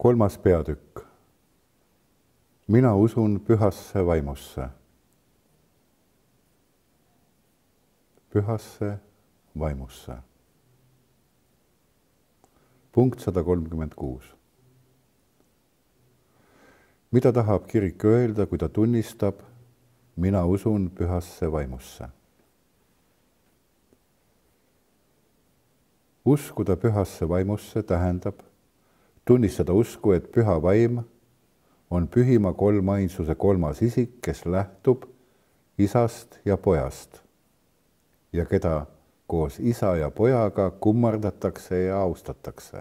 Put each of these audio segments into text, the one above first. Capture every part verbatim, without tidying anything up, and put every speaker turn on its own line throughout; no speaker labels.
kolmas peatükk. Mina usun pühasse vaimusse. Pühasse vaimusse. Punkt sada kolmkümmend kuus. Mida tahab kirik öelda, kui ta tunnistab, mina usun pühasse vaimusse? Uskuda pühasse vaimusse tähendab tunnistada usku, et püha vaim on pühima kolmainsuse kolmas isik, kes lähtub isast ja pojast ja keda koos isa ja pojaga kummardatakse ja austatakse.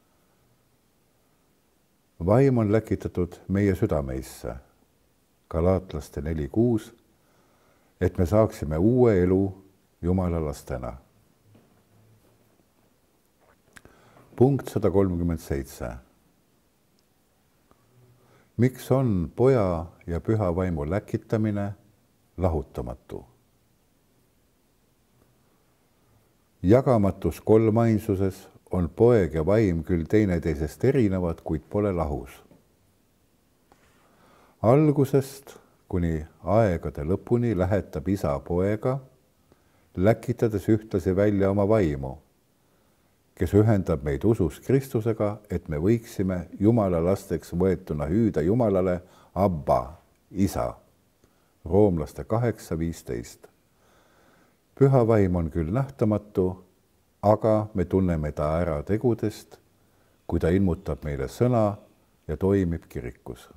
Vaim on läkitatud meie südameisse, Galaatlaste neli kuus, et me saaksime uue elu Jumala lastena. Punkt sada kolmkümmend seitse. Miks on poja ja püha vaimu läkitamine lahutamatu? Jagamatus kolmainsuses on poeg ja vaim küll teineteisest erinevad, kuid pole lahus. Algusest kuni aegade lõpuni lähetab isa poega, läkitades ühtlasi välja oma vaimu, kes ühendab meid usus Kristusega, et me võiksime Jumala lasteks võetuna hüüda Jumalale Abba, isa. Roomlaste kaheksa viisteist. Püha vaim on küll nähtamatu, aga me tunneme ta ära tegudest, kui ta ilmutab meile sõna ja toimib kirikus.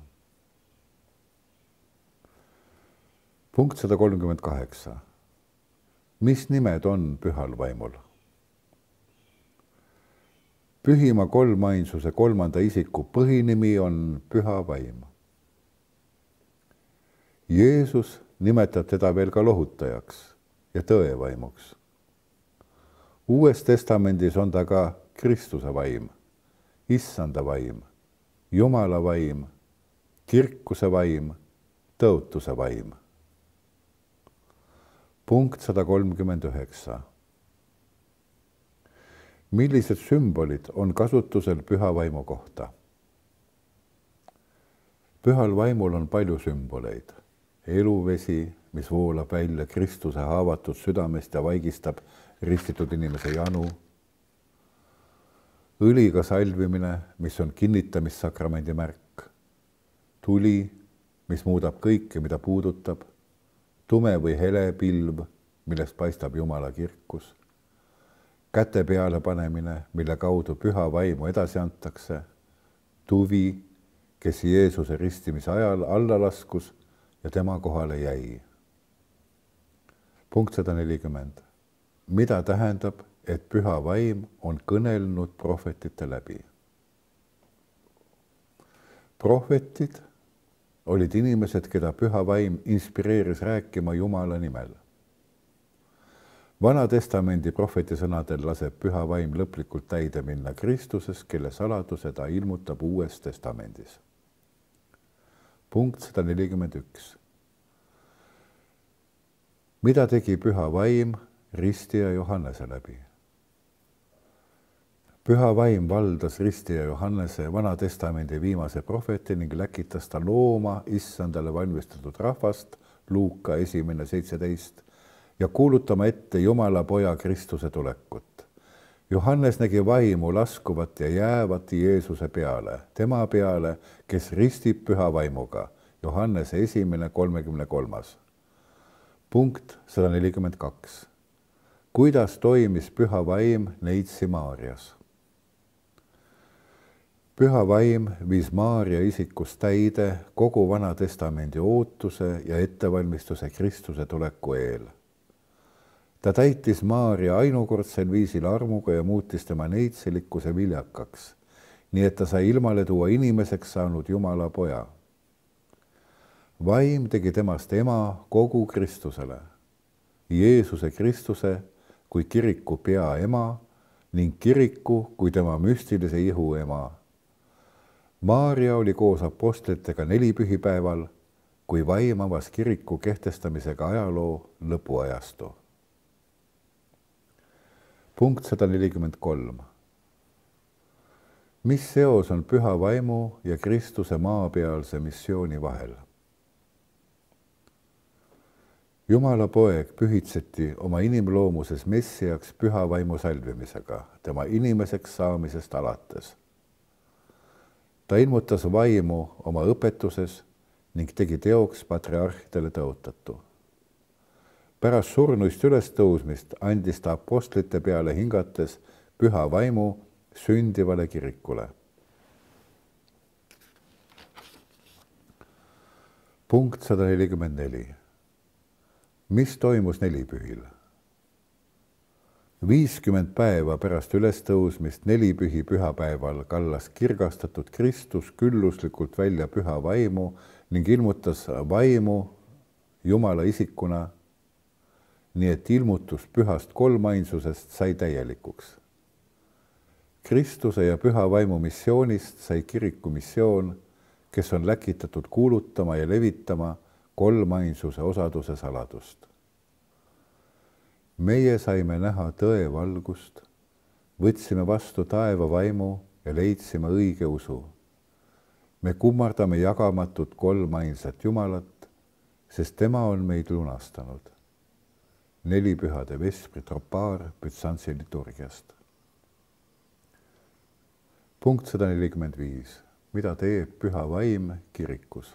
Punkt sada kolmkümmend kaheksa. Mis nimed on pühal vaimul? Pühima kolmainsuse kolmanda isiku põhinimi on püha vaim. Jeesus nimetab teda veel ka lohutajaks ja tõevaimuks. Uues testamendis on ta ka Kristuse vaim, issanda vaim, Jumala vaim, kirkuse vaim, tõotuse vaim. Punkt sada kolmkümmend üheksa. Millised sümbolid on kasutusel püha vaimu kohta? Pühal vaimul on palju sümboleid. Eluvesi, mis voolab välja Kristuse haavatud südamest ja vaigistab ristitud inimese janu. Õliga salvimine, mis on kinnitamissakramendi märk. Tuli, mis muudab kõike, mida puudutab. Tume või hele pilv, millest paistab Jumala kirkus. Käte peale panemine, mille kaudu püha vaimu edasi antakse. Tuvi, kes Jeesuse ristimise ajal alla laskus ja tema kohale jäi. Punkt sada nelikümmend. Mida tähendab, et püha vaim on kõnelnud prohvetite läbi? Prohvetid olid inimesed, keda püha vaim inspireeris rääkima Jumala nimel. Vana testamendi prohveti sõnadel laseb püha vaim lõplikult täide minna Kristuses, kelle saladuse ta ilmutab uues testamendis. Punkt sada nelikümmend üks. Mida tegi püha vaim ristija Johannese läbi? Püha vaim valdas ristija Johannese Vana testamendi viimase prohveti ning läkitas ta looma issandale valmistatud rahvast, Luuka esimene seitseteist, ja kuulutama ette Jumala poja Kristuse tulekut. Johannes nägi vaimu laskuvat ja jäävat Jeesuse peale, tema peale, kes ristib püha vaimuga. Johannese esimene kolmekümne kolmas. Punkt sada nelikümmend kaks. Kuidas toimis püha vaim neitsi Maarjas? Püha vaim viis Maaria isikus täide kogu Vana testamendi ootuse ja ettevalmistuse Kristuse tuleku eel. Ta täitis Maaria ainukordsel viisil armuga ja muutis tema neitselikkuse viljakaks, nii et ta sai ilmale tuua inimeseks saanud Jumala poja. Vaim tegi temast ema kogu Kristusele, Jeesuse Kristuse kui kiriku pea ema ning kiriku kui tema müstilise ihu ema. Maaria oli koos apostlitega nelipühipäeval, kui vaim avas kiriku kehtestamisega ajaloo lõpuajastu. Punkt sada nelikümmend kolm. mis seos on püha vaimu ja Kristuse maapealse missiooni vahel? Jumala poeg pühitseti oma inimloomuses messiaks püha vaimu salvimisega, tema inimeseks saamisest alates. Ta ilmutas vaimu oma õpetuses ning tegi teoks patriarhidele tõotatu. Pärast surnuist ülestõusmist andis ta apostlite peale hingates püha vaimu sündivale kirikule. Punkt sada nelikümmend neli. Mis toimus nelipühil? viiskümmend päeva pärast ülestõusmist nelipühi pühapäeval kallas kirgastatud Kristus külluslikult välja püha vaimu ning ilmutas vaimu Jumala isikuna, nii et ilmutus pühast kolmainsusest sai täielikuks. Kristuse ja püha vaimu missioonist sai kiriku missioon, kes on läkitatud kuulutama ja levitama kolmainsuse osaduse saladust. Meie saime näha tõe valgust, võtsime vastu taeva vaimu ja leidsime õige usu. Me kummardame jagamatut kolmainsat Jumalat, sest tema on meid lunastanud. Nelipühade vespri tropaar Bütsantsi liturgiast. Punkt sada nelikümmend viis. Mida teeb püha vaim kirikus?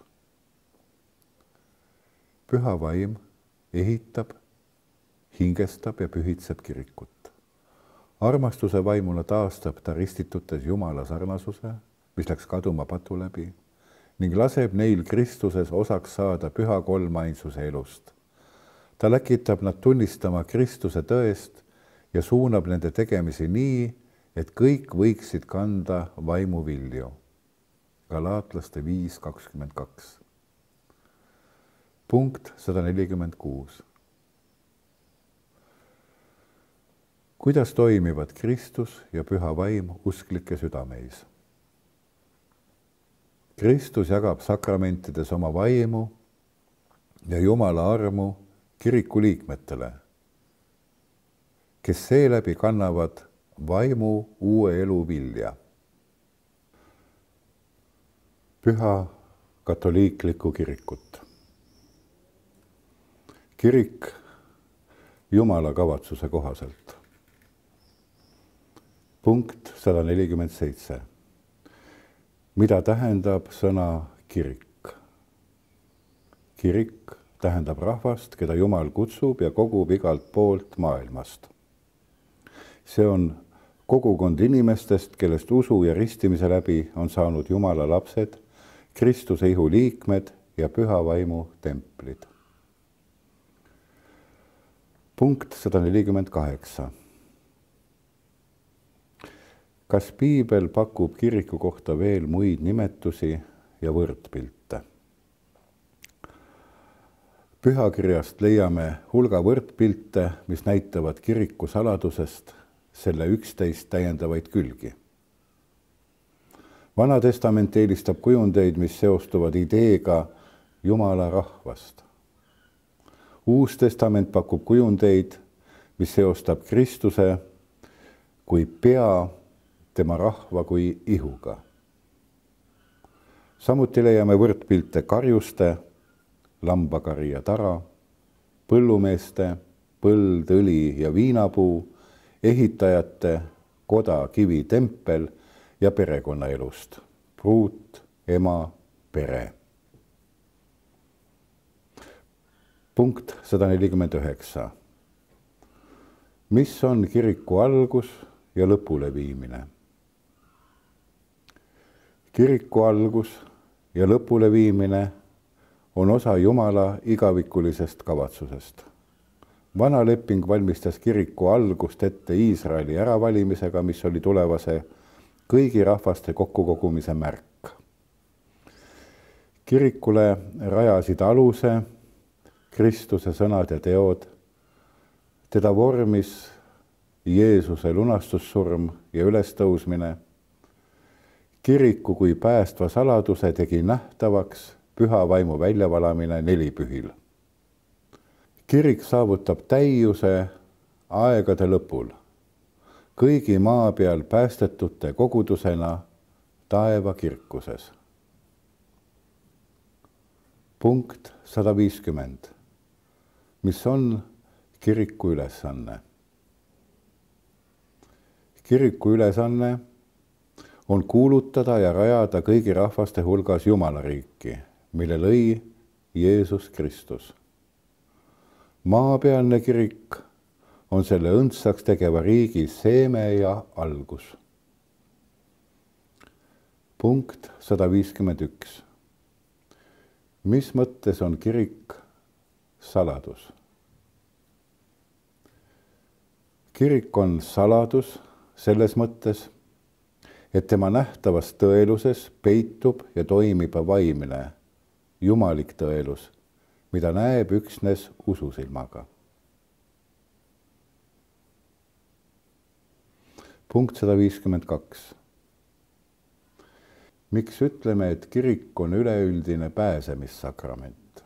Püha vaim ehitab, hingestab ja pühitseb kirikut. Armastuse vaimuna taastab ta ristitutes Jumala sarnasuse, mis läks kaduma patu läbi, ning laseb neil Kristuses osaks saada püha kolmainsuse elust. Ta läkitab nad tunnistama Kristuse tõest ja suunab nende tegemisi nii, et kõik võiksid kanda vaimu vilju. Galaatlaste viis kakskümmend kaks. Punkt sada nelikümmend kuus. Kuidas toimivad Kristus ja püha vaim usklike südameis? Kristus jagab sakramentides oma vaimu ja Jumala armu kiriku liikmetele, kes seeläbi kannavad vaimu uue elu vilja. Püha katoliiklikku kirikut. Kirik Jumala kavatsuse kohaselt. Punkt sada nelikümmend seitse. Mida tähendab sõna kirik? Kirik tähendab rahvast, keda Jumal kutsub ja kogub igalt poolt maailmast. See on kogukond inimestest, kellest usu ja ristimise läbi on saanud Jumala lapsed, Kristuse ihu liikmed ja püha vaimu templid. Punkt sada nelikümmend kaheksa. Kas piibel pakub kiriku kohta veel muid nimetusi ja võrdpilte? Pühakirjast leiame hulga võrdpilte, mis näitavad kiriku saladusest selle üksteist täiendavaid külgi. Vana testament eelistab kujundeid, mis seostuvad ideega Jumala rahvast. Uus testament pakub kujundeid, mis seostab Kristuse kui pea tema rahva kui ihuga. Samuti leiame võrdpilte karjuste, lambakari ja tara, põllumeeste, põld, õli ja viinapuu, ehitajate, koda, kivi, tempel ja perekonnaelust, pruut, ema, pere. Punkt sada nelikümmend üheksa. Mis on kiriku algus ja lõpule viimine? Kiriku algus ja lõpule viimine on osa Jumala igavikulisest kavatsusest. Vana leping valmistas kiriku algust ette Iisraeli äravalimisega, mis oli tulevase kõigi rahvaste kokkukogumise märk. Kirikule rajasid aluse Kristuse sõnad ja teod, teda vormis Jeesuse lunastussurm ja ülestõusmine. Kiriku kui päästva saladuse tegi nähtavaks püha vaimu väljavalamine nelipühil. Kirik saavutab täiuse aegade lõpul, kõigi maa peal päästetute kogudusena taeva kirkuses. punkt sada viiskümmend, mis on kiriku ülesanne. kiriku ülesanne on kuulutada ja rajada kõigi rahvaste hulgas Jumala riiki, mille lõi Jeesus Kristus. Maapealne kirik on selle õndsaks tegeva riigi seeme ja algus. punkt sada viiskümmend üks. Mis mõttes on kirik saladus? Kirik on saladus selles mõttes, et tema nähtavas tõeluses peitub ja toimib vaimne, jumalik tõelus, mida näeb üksnes ususilmaga. punkt sada viiskümmend kaks. Miks ütleme, et kirik on üleüldine pääsemissakrament?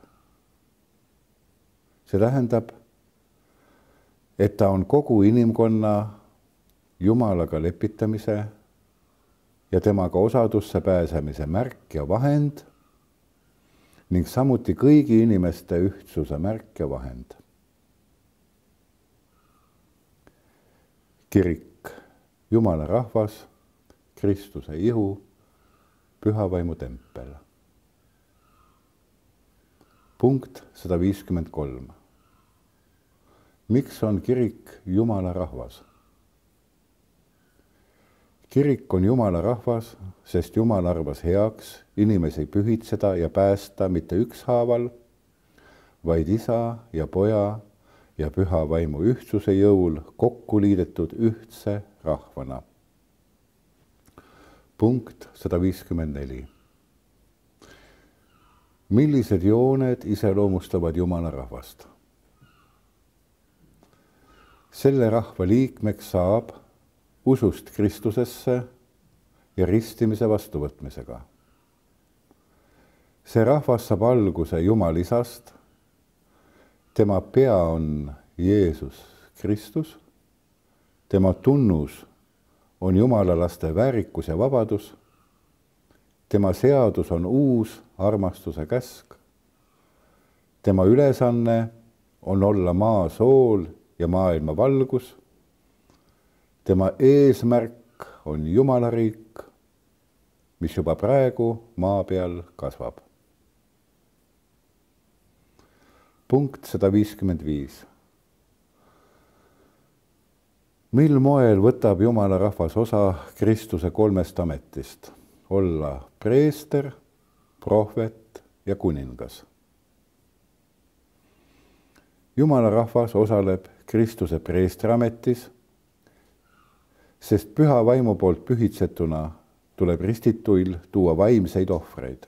See tähendab, et ta on kogu inimkonna Jumalaga lepitamise ja temaga osadusse pääsemise märk ja vahend ning samuti kõigi inimeste ühtsuse märk ja vahend. Kirik, Jumala rahvas, Kristuse ihu, pühavaimu tempel. punkt sada viiskümmend kolm. Miks on kirik Jumala rahvas? Kirik on Jumala rahvas, sest Jumal arvas heaks inimesi pühitseda ja päästa mitte ükshaaval, vaid isa ja poja ja püha vaimu ühtsuse jõul kokku liidetud ühtse rahvana. punkt sada viiskümmend neli. Millised jooned iseloomustavad Jumala rahvast? Selle rahva liikmeks saab usust Kristusesse ja ristimise vastuvõtmisega. See rahvas saab alguse Jumalisast, tema pea on Jeesus Kristus, tema tunnus on Jumala laste väärikus ja vabadus, tema seadus on uus armastuse käsk, tema ülesanne on olla maa sool ja maailma valgus, tema eesmärk on Jumala riik, mis juba praegu maa peal kasvab. punkt sada viiskümmend viis. Mil moel võtab Jumala rahvas osa Kristuse kolmest ametist? Olla preester, prohvet ja kuningas. Jumala rahvas osaleb Kristuse preestriametis, sest püha vaimu poolt pühitsetuna tuleb ristituil tuua vaimseid ohvreid.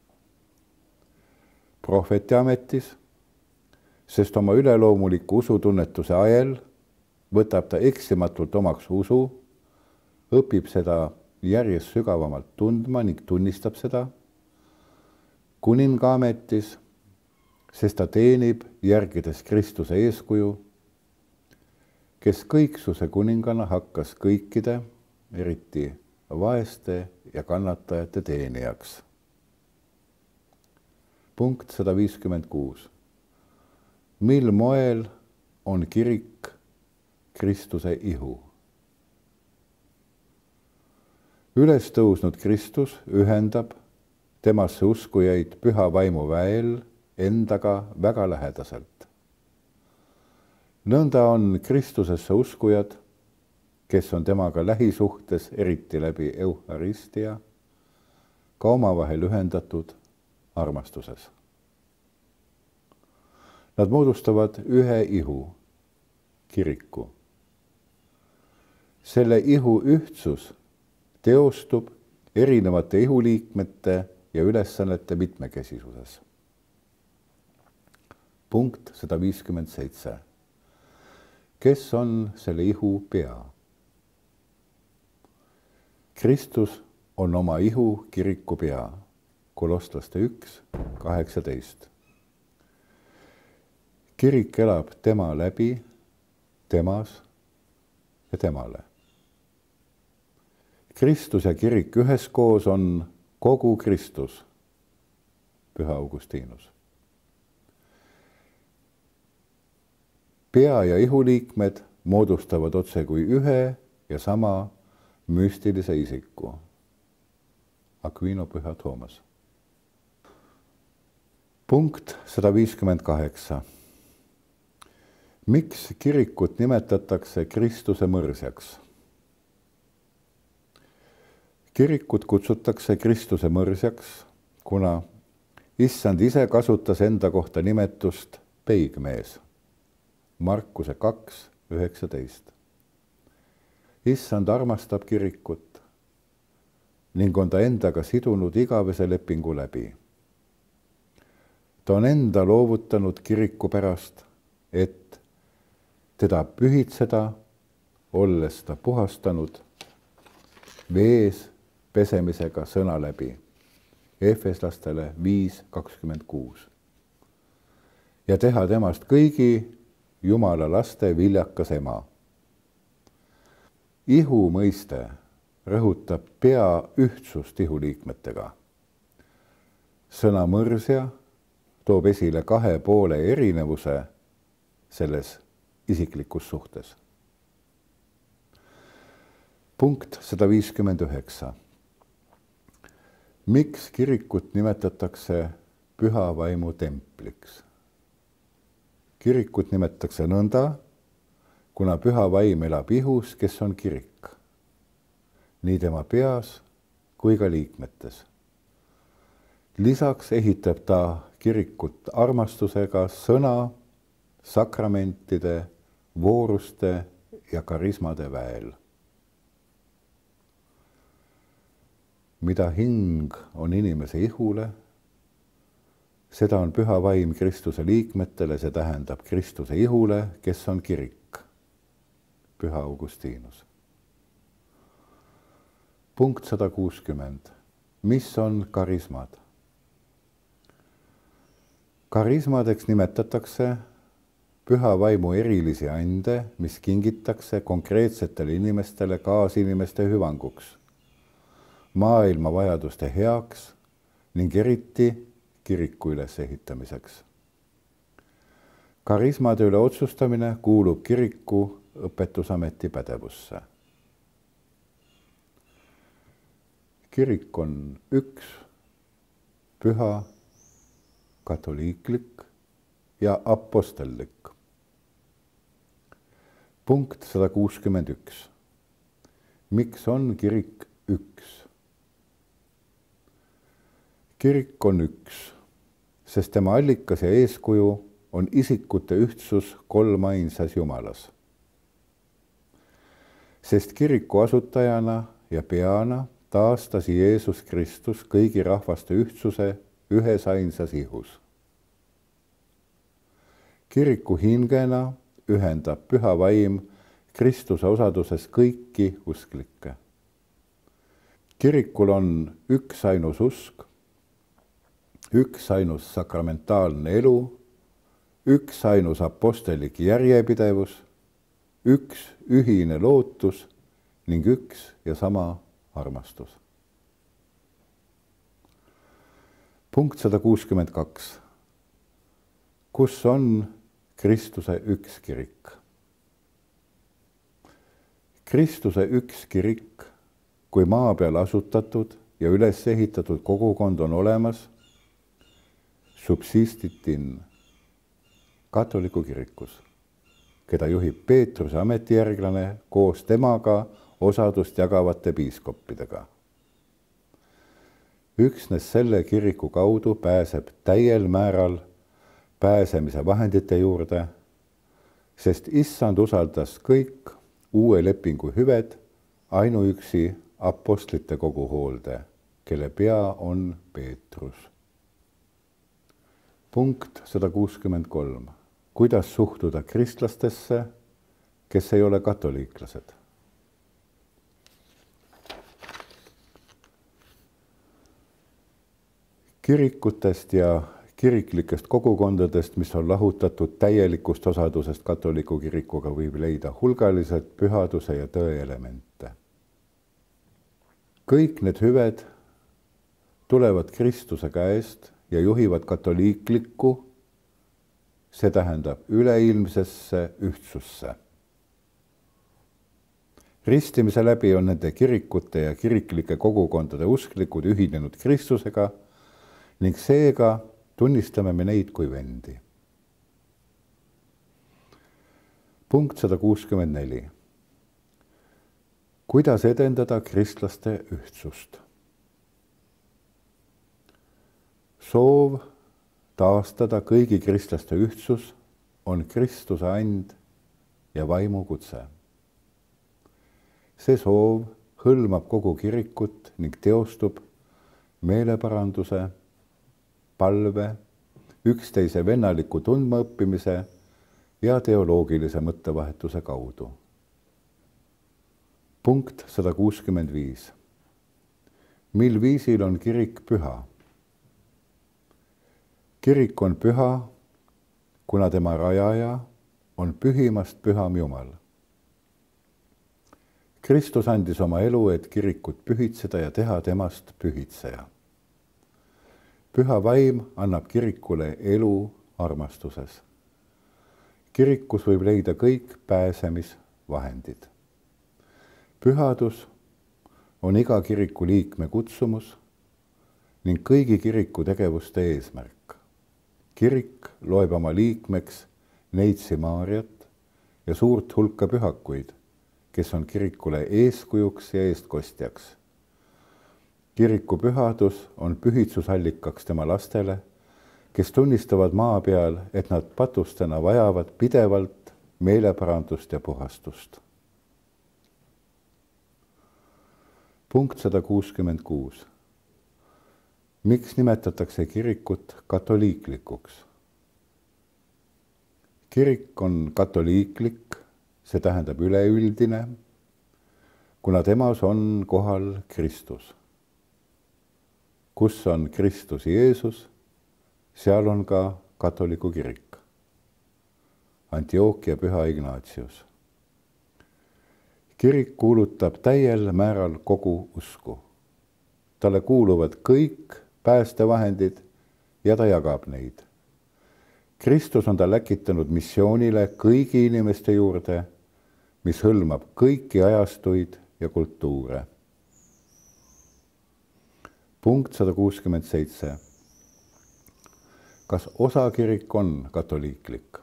Prohveti ametis, sest oma üleloomuliku usutunnetuse ajel võtab ta eksimatult omaks usu, õpib seda järjest sügavamalt tundma ning tunnistab seda. Kuninga ametis, sest ta teenib järgides Kristuse eeskuju, kes kõiksuse kuningana hakkas kõikide, eriti vaeste ja kannatajate teenijaks. punkt sada viiskümmend kuus. Mil moel on kirik Kristuse ihu? Üles tõusnud Kristus ühendab temasse uskujaid püha vaimu väel endaga väga lähedaselt. Nõnda on Kristusesse uskujad, kes on temaga lähisuhtes, eriti läbi euharistia, ka omavahel ühendatud armastuses. Nad moodustavad ühe ihu, kiriku. Selle ihu ühtsus teostub erinevate ihuliikmete ja ülesannete mitmekesisuses. punkt sada viiskümmend seitse. Kes on selle ihu pea? Kristus on oma ihu kiriku pea. Kolostlaste üks, kaheksateist. Kirik elab tema läbi, temas ja temale. Kristus ja kirik üheskoos on kogu Kristus, püha Augustinus. Pea- ja ihuliikmed moodustavad otse kui ühe ja sama müstilise isiku, Aquino püha Toomas. Punkt sada viiskümmend kaheksa. Miks kirikut nimetatakse Kristuse mõrsjaks? Kirikut kutsutakse Kristuse mõrsjaks, kuna issand ise kasutas enda kohta nimetust peigmees. Markuse kaks üheksateist. Issand armastab kirikut ning on ta endaga sidunud igavese lepingu läbi. Ta on enda loovutanud kiriku pärast, et teda pühitseda, olles ta puhastanud vees pesemisega sõna läbi. Efeslastele viis kakskümmend kuus. Ja teha temast kõigi Jumala laste viljakas ema. Ihu mõiste rõhutab pea ühtsust ihuliikmetega. Sõna mõrsja toob esile kahe poole erinevuse selles isiklikus suhtes. Punkt sada viiskümmend üheksa. Miks kirikut nimetatakse püha vaimu templiks? Kirikut nimetatakse nõnda, kuna püha vaim elab ihus, kes on kirik, nii tema peas kui ka liikmetes. Lisaks ehitab ta kirikut armastusega sõna, sakramentide, vooruste ja karismade väel. Mida hing on inimese ihule, seda on püha vaim Kristuse liikmetele, see tähendab Kristuse ihule, kes on kirik, püha Augustinus. Punkt sada kuuskümmend. Mis on karismad? Karismadeks nimetatakse püha vaimu erilisi ande, mis kingitakse konkreetsetele inimestele kaasinimeste hüvanguks, maailma vajaduste heaks ning eriti kiriku ülesehitamiseks. Karismade üle otsustamine kuulub kiriku õpetusameti pädevusse. Kirik on üks, püha, katoliiklik ja apostellik. Punkt sada kuuskümmend üks. Miks on kirik üks? Kirik on üks, sest tema allikas ja eeskuju on isikute ühtsus kolmainsas Jumalas. Sest kiriku asutajana ja peana taastas Jeesus Kristus kõigi rahvaste ühtsuse ühes ainsas ihus. Kiriku hingena ühendab püha vaim Kristuse osaduses kõiki usklikke. Kirikul on üks ainus usk, üks ainus sakramentaalne elu, üks ainus apostellik järjepidevus, üks ühine lootus ning üks ja sama armastus. Punkt sada kuuskümmend kaks. Kus on Kristuse üks kirik? Kristuse üks kirik, kui maa peal asutatud ja üles ehitatud kogukond on olemas, subsistitin katoliku kirikus, keda juhib Peetruse ametijärglane koos temaga osadust jagavate piiskoppidega. Üksnes selle kiriku kaudu pääseb täiel määral pääsemise vahendite juurde, sest issand usaldas kõik uue lepingu hüved ainuüksi apostlite kogu hoolde, kelle pea on Peetrus. Punkt sada kuuskümmend kolm. Kuidas suhtuda kristlastesse, kes ei ole katoliiklased? Kirikutest ja kiriklikest kogukondadest, mis on lahutatud täielikust osadusest katoliku kirikuga, võib leida hulgaliselt pühaduse ja tõe elemente. kõik need hüved tulevad Kristuse käest ja juhivad katoliiklikku, see tähendab üleilmsesse ühtsusse. Ristimise läbi on nende kirikute ja kiriklike kogukondade usklikud ühinenud Kristusega ning seega tunnistame me neid kui vendi. Punkt sada kuuskümmend neli. Kuidas edendada kristlaste ühtsust? Soov taastada kõigi kristlaste ühtsus on Kristuse and ja vaimukutse. See soov hõlmab kogu kirikut ning teostub meeleparanduse, palve, üksteise vennaliku tundmaõppimise ja teoloogilise mõttevahetuse kaudu. Punkt sada kuuskümmend viis. Mil viisil on kirik püha? Kirik on püha, kuna tema rajaja on pühimast püham Jumal. Kristus andis oma elu, et kirikut pühitseda ja teha temast pühitseja. Püha vaim annab kirikule elu armastuses. Kirikus võib leida kõik pääsemisvahendid. Pühadus on iga kiriku liikme kutsumus ning kõigi kiriku tegevuste eesmärk. Kirik loeb oma liikmeks Neitsi Maarjat ja suurt hulka pühakuid, kes on kirikule eeskujuks ja eestkostjaks. Kiriku pühadus on pühitsusallikaks tema lastele, kes tunnistavad maa peal, et nad patustena vajavad pidevalt meeleparandust ja puhastust. Punkt sada kuuskümmend kuus. Miks nimetatakse kirikut katoliiklikuks? Kirik on katoliiklik, see tähendab üleüldine, kuna temas on kohal Kristus. Kus on Kristus Jeesus, seal on ka katoliku kirik. Antiochia püha Ignatius. Kirik kuulutab täiel määral kogu usku. Talle kuuluvad kõik päästevahendid ja ta jagab neid. Kristus on ta läkitanud missioonile kõigi inimeste juurde, mis hõlmab kõiki ajastuid ja kultuure. Punkt sada kuuskümmend seitse. Kas osakirik on katoliiklik?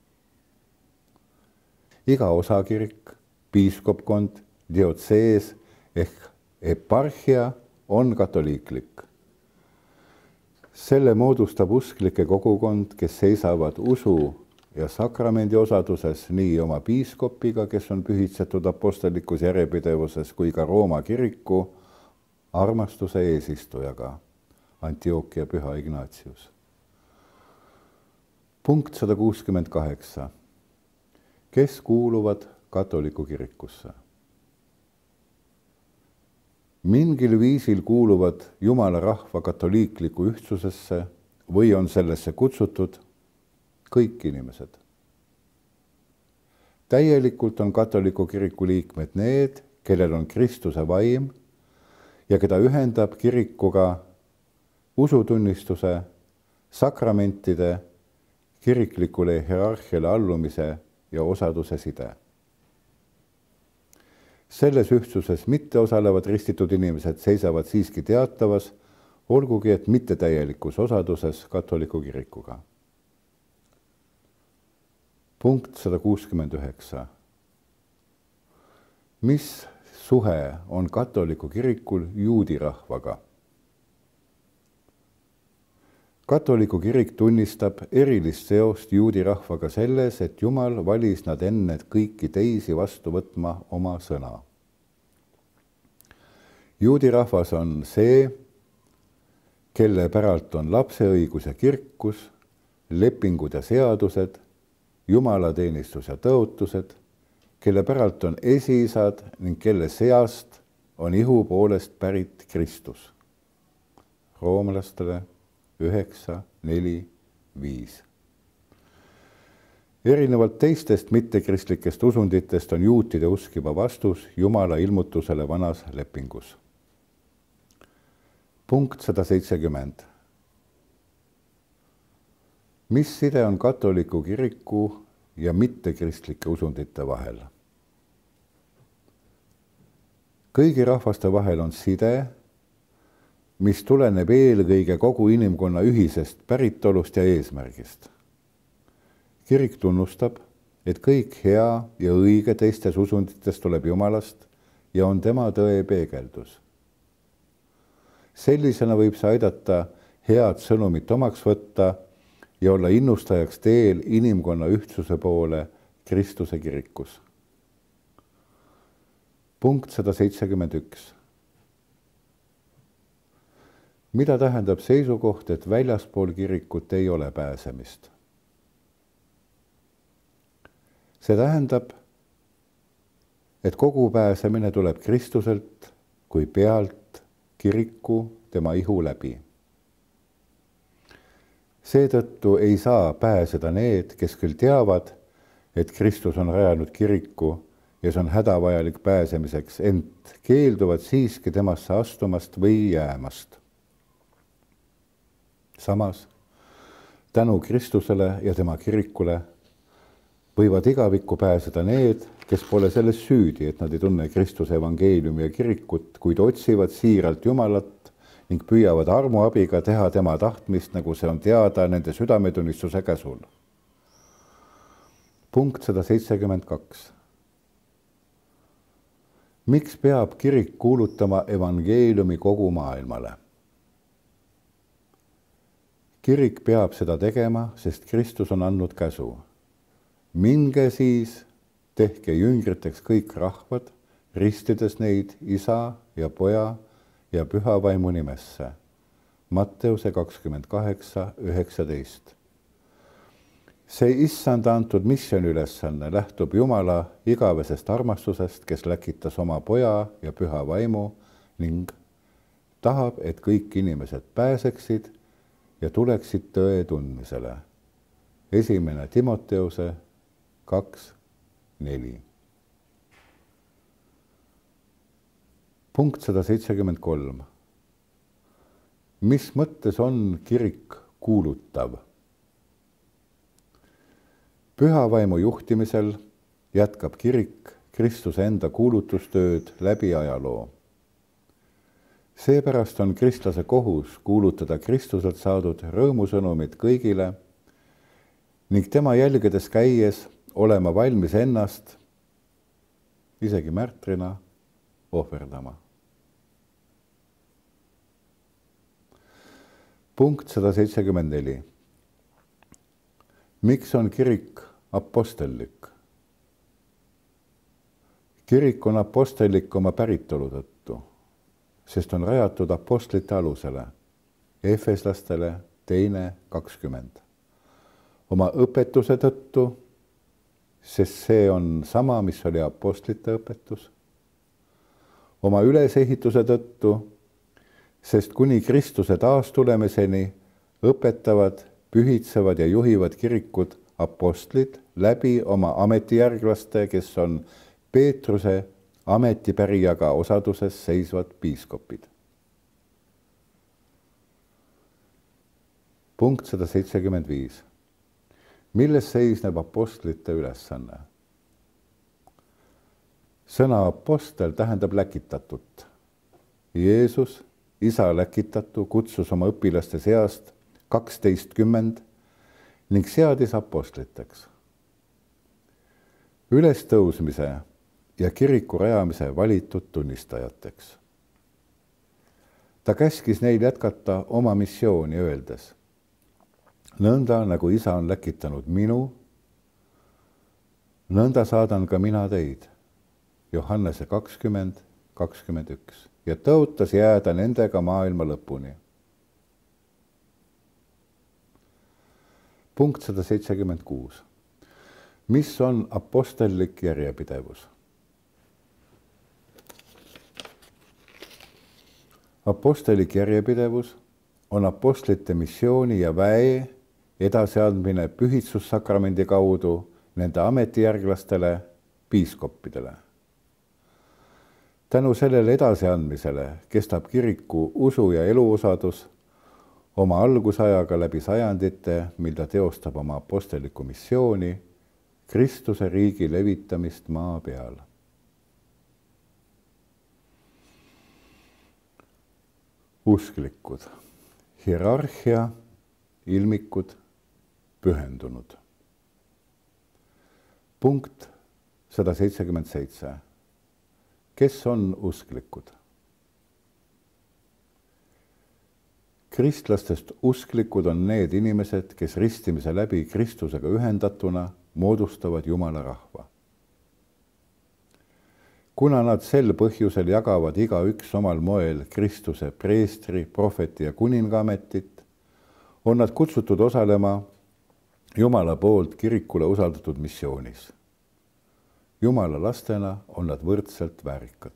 Iga osakirik, piiskopkond, diotsees ehk eparhia on katoliiklik. Selle moodustab usklike kogukond, kes seisavad usu ja sakramendi osaduses nii oma piiskopiga, kes on pühitsetud apostlikus järjepidevuses, kui ka Rooma kiriku armastuse eesistujaga, Antiochia püha Ignatius. Punkt sada kuuskümmend kaheksa. Kes kuuluvad katoliku kirikusse? Mingil viisil kuuluvad Jumala rahva katoliikliku ühtsusesse või on sellesse kutsutud kõik inimesed. Täielikult on katoliku kiriku liikmed need, kellel on Kristuse vaim ja keda ühendab kirikuga usutunnistuse, sakramentide, kiriklikule hierarhiale allumise ja osaduse side. Selles ühtsuses mitte osalevad ristitud inimesed seisavad siiski teatavas, olgugi et mitte täielikus osaduses katoliku kirikuga. Punkt sada kuuskümmend üheksa. Mis suhe on katoliku kirikul juudi rahvaga? Katoliku kirik tunnistab erilist seost juudi rahvaga selles, et Jumal valis nad enne kõiki teisi vastu võtma oma sõna. Juudi rahvas on see, kelle päralt on lapseõigus ja kirkus, lepingud ja seadused, jumalateenistus ja tõotused, kelle päralt on esiisad ning kelle seast on ihu poolest pärit Kristus. Roomlastele üheksa, neli, viis. Erinevalt teistest mittekristlikest usunditest on juutide usk juba vastus Jumala ilmutusele vanas lepingus. punkt sada seitsekümmend. Mis side on katoliku kiriku ja mittekristlike usundite vahel? Kõigi rahvaste vahel on side, mis tuleneb eelkõige kogu inimkonna ühisest päritolust ja eesmärgist. Kirik tunnustab, et kõik hea ja õige teistes usundites tuleb Jumalast ja on tema tõe peegeldus. Sellisena võib see aidata head sõnumit omaks võtta ja olla innustajaks teel inimkonna ühtsuse poole Kristuse kirikus. Punkt sada seitsekümmend üks. Mida tähendab seisukoht, et väljaspool kirikut ei ole pääsemist? See tähendab, et kogu pääsemine tuleb Kristuselt kui pealt kiriku tema ihu läbi. Seetõttu ei saa pääseda need, kes küll teavad, et Kristus on rajanud kiriku ja see on hädavajalik pääsemiseks, ent keelduvad siiski temasse astumast või jäämast. Samas, tänu Kristusele ja tema kirikule võivad igavikku pääseda need, kes pole selles süüdi, et nad ei tunne Kristuse evangeeliumi ja kirikut, kuid otsivad siiralt Jumalat ning püüavad armu abiga teha tema tahtmist, nagu see on teada nende südametunnistuse käsul. Punkt sada seitsekümmend kaks. Miks peab kirik kuulutama evangeeliumi kogu maailmale? Kirik peab seda tegema, sest Kristus on andnud käsu. Minge siis, tehke jüngriteks kõik rahvad, ristides neid isa ja poja ja püha vaimu nimesse. Matteuse kakskümmend kaheksa üheksateist. See issanda antud missiooni ülesanne lähtub Jumala igavesest armastusest, kes läkitas oma poja ja püha vaimu ning tahab, et kõik inimesed pääseksid ja tuleksid tõe tundmisele. Esimene Timoteuse kaks neli. Punkt sada seitsekümmend kolm. Mis mõttes on kirik kuulutav? Püha vaimu juhtimisel jätkab kirik Kristuse enda kuulutustööd läbi ajaloo. Seepärast on kristlase kohus kuulutada Kristuselt saadud rõõmusõnumit kõigile ning tema jälgedes käies olema valmis ennast, isegi märtrina, ohverdama. Punkt sada seitsekümmend neli. Miks on kirik apostellik? Kirik on apostellik oma päritolu tõttu, sest on rajatud apostlite alusele, efeslastele teine kakskümmend. Oma õpetuse tõttu, sest see on sama, mis oli apostlite õpetus. Oma ülesehituse tõttu, sest kuni Kristuse taastulemiseni õpetavad, pühitsevad ja juhivad kirikud apostlid läbi oma ametijärglaste, kes on Peetruse ametipärijaga osaduses seisvad piiskopid. Punkt sada seitsekümmend viis. Milles seisneb apostlite ülesanne? Sõna apostel tähendab läkitatut. Jeesus, isa läkitatu, kutsus oma õpilaste seast kaksteistkümmend ning seadis apostliteks. Ülestõusmise ja kiriku rajamise valitud tunnistajateks. Ta käskis neil jätkata oma missiooni öeldes, nõnda nagu isa on läkitanud minu, nõnda saadan ka mina teid, Johannese kakskümmend kakskümmend üks, ja tõotas jääda nendega maailma lõpuni. Punkt sada seitsekümmend kuus. Mis on apostellik järjepidevus? Apostellik järjepidevus on apostlite missiooni ja väe edasiandmine pühitsussakramendi kaudu nende ametijärglastele, piiskoppidele. tänu sellele edasiandmisele kestab kiriku usu ja eluosadus oma algusajaga läbi sajandite, mil ta teostab oma apostellikku missiooni, Kristuse riigi levitamist maa peal. Usklikud, hierarhia, ilmikud, pühendunud. Punkt sada seitsekümmend seitse. Kes on usklikud? Kristlastest usklikud on need inimesed, kes ristimise läbi Kristusega ühendatuna moodustavad Jumala rahva. Kuna nad sel põhjusel jagavad igaüks omal moel Kristuse preestri, prohveti ja kuninga ametit, on nad kutsutud osalema Jumala poolt kirikule usaldatud missioonis. Jumala lastena on nad võrdselt väärikad.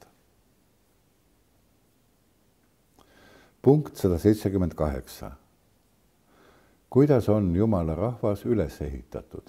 Punkt sada seitsekümmend kaheksa. Kuidas on Jumala rahvas üles ehitatud?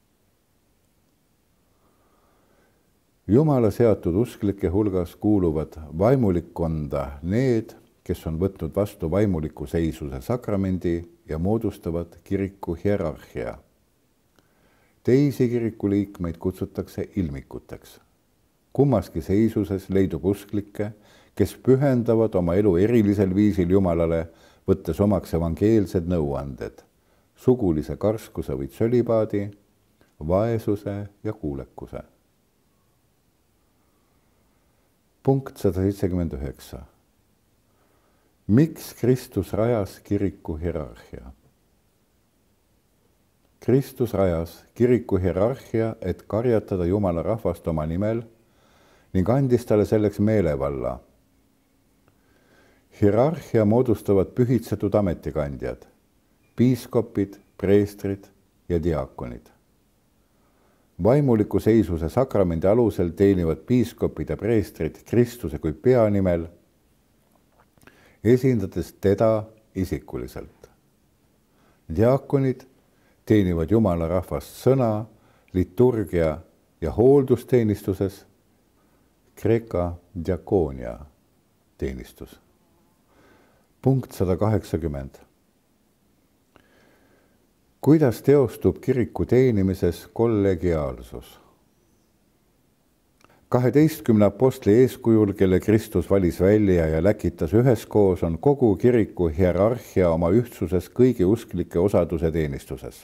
Jumala seatud usklike hulgas kuuluvad vaimulikkonda need, kes on võtnud vastu vaimuliku seisuse sakramendi ja moodustavad kiriku hierarhia. Teisi kiriku liikmeid kutsutakse ilmikuteks. Kummaski seisuses leidub usklikke, kes pühendavad oma elu erilisel viisil Jumalale, võttes omaks evangeelsed nõuanded, sugulise karskuse või tsölibaadi, vaesuse ja kuulekuse. Punkt sada seitsekümmend üheksa. Miks Kristus rajas kiriku hierarhia? Kristus rajas kiriku hierarhia, et karjatada Jumala rahvast oma nimel ning andis talle selleks meelevalla. Hierarhia moodustavad pühitsetud ametikandjad, piiskopid, preestrid ja diaakonid. Vaimuliku seisuse sakramendi alusel teenivad piiskopid ja preestrid Kristuse kui pea nimel, esindades teda isikuliselt. Diaakonid teenivad Jumala rahvast sõna, liturgia ja hooldusteenistuses, Kreeka diakoonia teenistus. Punkt sada kaheksakümmend. Kuidas teostub kiriku teenimises kollegiaalsus? kaheteistkümne apostli eeskujul, kelle Kristus valis välja ja läkitas üheskoos, on kogu kiriku hierarhia oma ühtsuses kõigi usklike osaduse teenistuses.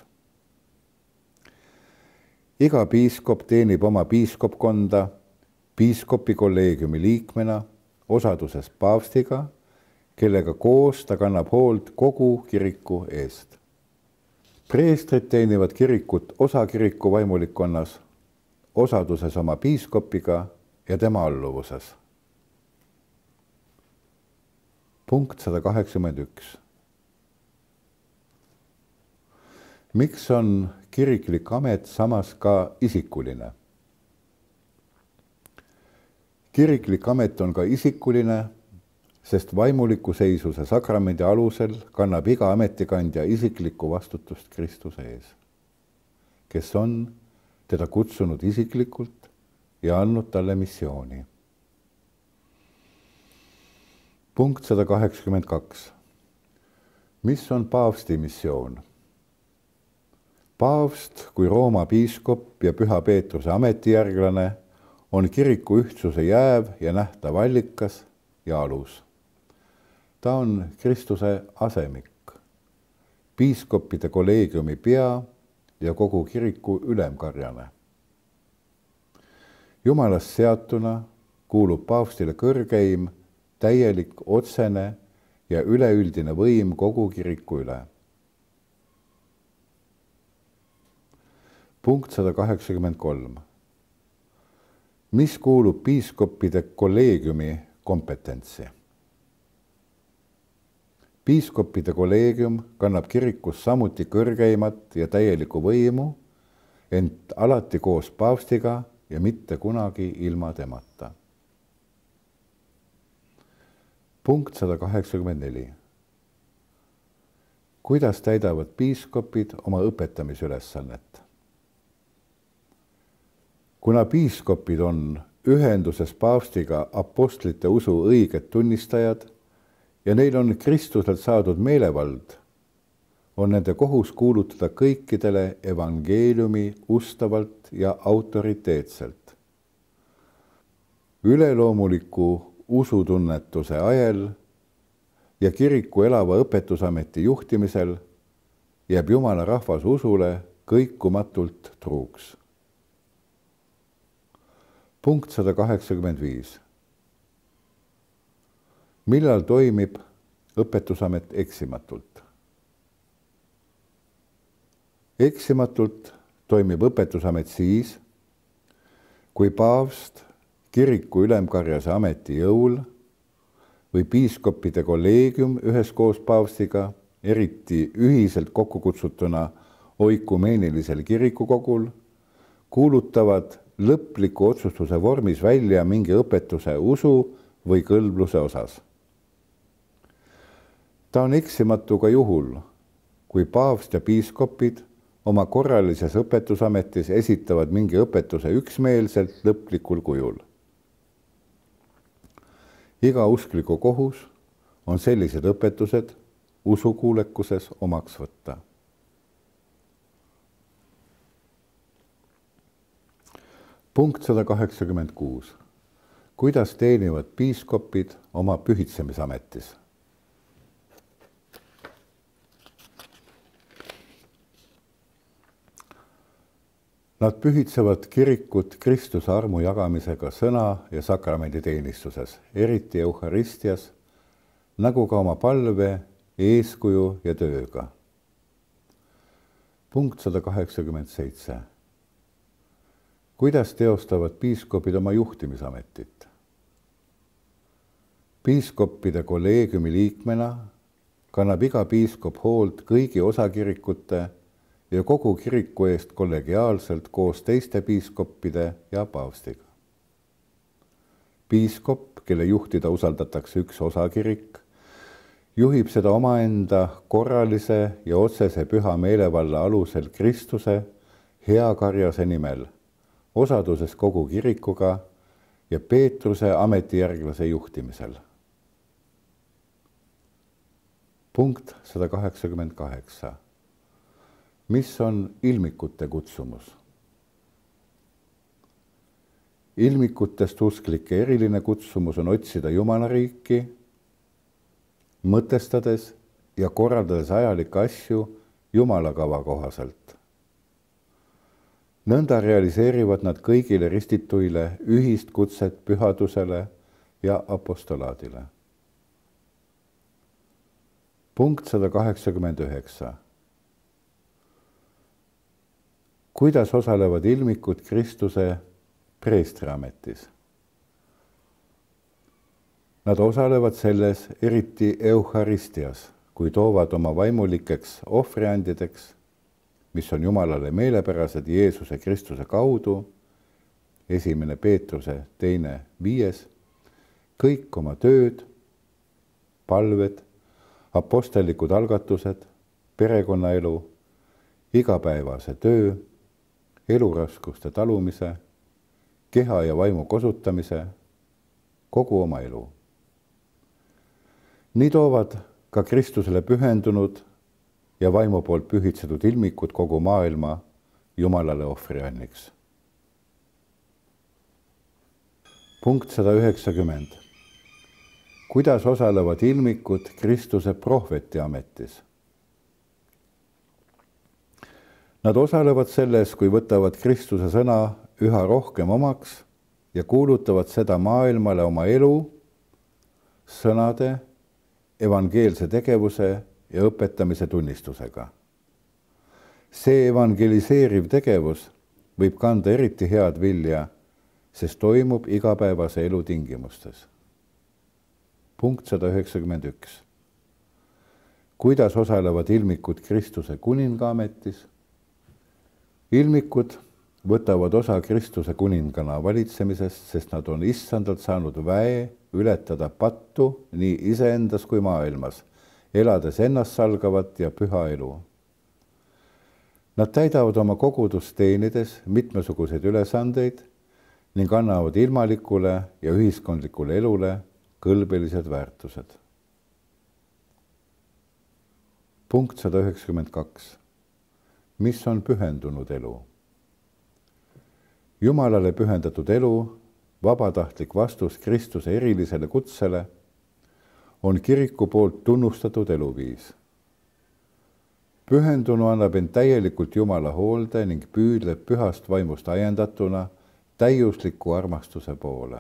Iga piiskop teenib oma piiskopkonda piiskopi kolleegiumi liikmena osaduses paavstiga, kellega koos ta kannab hoolt kogu kiriku eest. Preestrid teenivad kirikut osakiriku vaimulikkonnas, osaduses oma piiskopiga ja tema alluvuses. Punkt sada kaheksakümmend üks. Miks on kiriklik amet samas ka isikuline? Kiriklik amet on ka isikuline, sest vaimuliku seisuse sakramendi alusel kannab iga ametikandja isiklikku vastutust Kristuse ees, kes on teda kutsunud isiklikult ja andnud talle missiooni. Punkt sada kaheksakümmend kaks. Mis on paavsti missioon? Paavst kui Rooma piiskop ja Püha Peetruse ametijärglane on kiriku ühtsuse jääv ja nähtav allikas ja alus. Ta on Kristuse asemik, piiskopide kolleegiumi pea ja kogu kiriku ülemkarjane. Jumalast seatuna kuulub paavstile kõrgeim, täielik, otsene ja üleüldine võim kogu kiriku üle. Punkt sada kaheksakümmend kolm. Mis kuulub piiskopide kolleegiumi kompetentsi? Piiskopide kolleegium kannab kirikus samuti kõrgeimat ja täielikku võimu, ent alati koos paavstiga ja mitte kunagi ilma temata. Punkt sada kaheksakümmend neli. Kuidas täidavad piiskopid oma õpetamisülesannet? Kuna piiskopid on ühenduses paavstiga apostlite usu õiged tunnistajad ja neil on Kristuselt saadud meelevald, on nende kohus kuulutada kõikidele evangeeliumi ustavalt ja autoriteetselt. Üleloomuliku usutunnetuse ajel ja kiriku elava õpetusameti juhtimisel jääb Jumala rahvas usule kõikumatult truuks. Punkt sada kaheksakümmend viis. Millal toimib õpetusamet eksimatult? Eksimatult toimib õpetusamet siis, kui paavst kiriku ülemkarjase ameti jõul või piiskopide kolleegium üheskoos paavstiga, eriti ühiselt kokku kutsutuna oikumeenilisel kirikukogul, kuulutavad lõpliku otsustuse vormis välja mingi õpetuse usu või kõlbluse osas. Ta on eksimatu ka juhul, kui paavst ja piiskopid oma korralises õpetusametis esitavad mingi õpetuse üksmeelselt lõplikul kujul. Iga uskliku kohus on sellised õpetused usukuulekuses omaks võtta. Punkt sada kaheksakümmend kuus. Kuidas teenivad piiskopid oma pühitsemisametis? Nad pühitsevad kirikut Kristuse armu jagamisega sõna ja sakramendi teenistuses, eriti Eucharistias, nagu ka oma palve, eeskuju ja tööga. Punkt sada kaheksakümmend seitse. Kuidas teostavad piiskopid oma juhtimisametit? Piiskopide kolleegiumi liikmena kannab iga piiskop hoolt kõigi osakirikute ja kogu kiriku eest kollegiaalselt koos teiste piiskoppide ja paavstiga. Piiskop, kelle juhtida usaldatakse üks osakirik, juhib seda omaenda korralise ja otsese püha meelevalla alusel Kristuse heakarjase nimel, osaduses kogu kirikuga ja Peetruse ametijärglase juhtimisel. Punkt sada kaheksakümmend kaheksa. Mis on ilmikute kutsumus? Ilmikutest usklike eriline kutsumus on otsida Jumala riiki, mõtestades ja korraldades ajalikke asju Jumala kava kohaselt. Nõnda realiseerivad nad kõigile ristituile ühist kutset pühadusele ja apostolaadile. Punkt sada kaheksakümmend üheksa. Kuidas osalevad ilmikud Kristuse preestriametis? Nad osalevad selles eriti Eucharistias, kui toovad oma vaimulikeks ohvriandideks, mis on Jumalale meelepärased Jeesuse Kristuse kaudu, esimene Peetruse teine viies, kõik oma tööd, palved, apostellikud algatused, perekonnaelu, igapäevase töö, eluraskuste talumise, keha ja vaimu kosutamise, kogu oma elu. Nii toovad ka Kristusele pühendunud ja vaimu poolt pühitsetud ilmikud kogu maailma Jumalale ohvrianniks. Punkt sada üheksakümmend. Kuidas osalevad ilmikud Kristuse prohveti ametis? Nad osalevad selles, kui võtavad Kristuse sõna üha rohkem omaks ja kuulutavad seda maailmale oma elu, sõnade, evangeelse tegevuse ja õpetamise tunnistusega. See evangeliseeriv tegevus võib kanda eriti head vilja, sest toimub igapäevase elu tingimustes. Punkt sada üheksakümmend üks. Kuidas osalevad ilmikud Kristuse kuningaametis? Ilmikud võtavad osa Kristuse kuningana valitsemisest, sest nad on issandalt saanud väe ületada pattu nii iseendas kui maailmas, elades ennast salgavat ja püha elu. Nad täidavad oma kogudust teenides mitmesuguseid ülesandeid ning annavad ilmalikule ja ühiskondlikule elule kõlbelised väärtused. Punkt sada üheksakümmend kaks. Mis on pühendunud elu? Jumalale pühendatud elu, vabatahtlik vastus Kristuse erilisele kutsele, on kiriku poolt tunnustatud eluviis. Pühendunu annab end täielikult Jumala hoolde ning püüdleb pühast vaimust ajendatuna täiusliku armastuse poole.